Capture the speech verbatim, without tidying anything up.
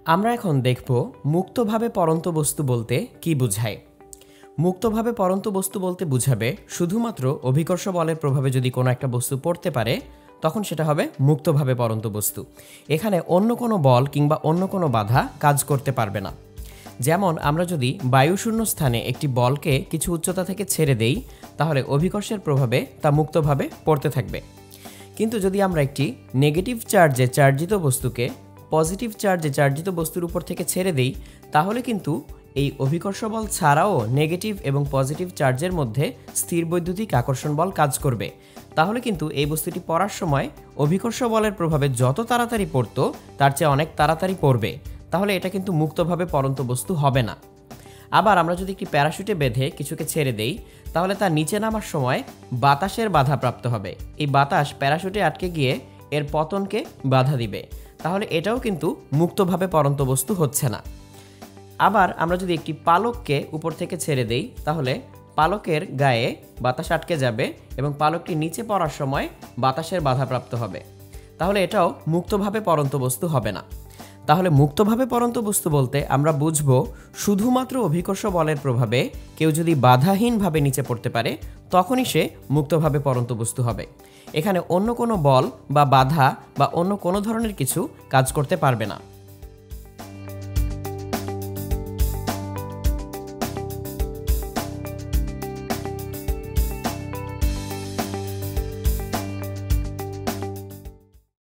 আমরা এখন দেখব মুক্তভাবে পরন্ত বস্তু বলতে কি বোঝায়। মুক্তভাবে পরন্ত বস্তু বলতে বোঝাবে শুধুমাত্র অভিকর্ষ বলের প্রভাবে যদি কোনো একটা বস্তু পড়তে পারে তখন সেটা হবে মুক্তভাবে পরন্ত বস্তু। এখানে অন্য কোনো বল কিংবা অন্য কোনো বাধা কাজ করতে পারবে না। যেমন আমরা যদি বায়ুশূন্য স্থানে একটি বলকে কিছু উচ্চতা থেকে ছেড়ে দেই তাহলে অভিকর্ষের প্রভাবে তা মুক্তভাবে পড়তে থাকবে। কিন্তু যদি আমরা একটি নেগেটিভ চার্জে চার্জিত বস্তুকে পজিটিভ চার্জে চার্জিত বস্তুর উপর থেকে ছেড়ে দেই তাহলে কিন্তু এই অভিকর্ষ বল ছাড়াও নেগেটিভ এবং পজিটিভ চার্জের মধ্যে স্থির বৈদ্যুতিক আকর্ষণ বল কাজ করবে। তাহলে কিন্তু এই বস্তুটি পড়ার সময় অভিকর্ষ বলের প্রভাবে যত তাড়াতাড়ি পড়তো তার চেয়ে অনেক তাড়াতাড়ি পড়বে। তাহলে এটা কিন্তু মুক্তভাবে পরন্ত বস্তু হবে না। আবার আমরা যদি একটি প্যারাশুটে বেঁধে কিছুকে ছেড়ে দেই তাহলে তার নিচে নামার সময় বাতাসের বাধা প্রাপ্ত হবে। এই বাতাস প্যারাশুটে আটকে গিয়ে এর পতনকে বাধা দিবে। তাহলে এটাও কিন্তু মুক্তভাবে পরন্ত বস্তু হচ্ছে না। আবার আমরা যদি একটি পালককে উপর থেকে ছেড়ে দেই তাহলে পালকের গায়ে বাতাস আটকে যাবে এবং পালকটি নিচে পড়ার সময় বাতাসের বাধাপ্রাপ্ত হবে। তাহলে এটাও মুক্তভাবে পরন্ত বস্তু হবে না। তাহলে মুক্তভাবে পরন্ত বস্তু বলতে আমরা বুঝব শুধুমাত্র অভিকর্ষ বলের প্রভাবে কেউ যদি বাধাহীনভাবে নিচে পড়তে পারে তখনই সে মুক্তভাবে পরন্ত বস্তু হবে। এখানে অন্য কোনো বল বা বাধা বা অন্য কোনো ধরনের কিছু কাজ করতে পারবে না।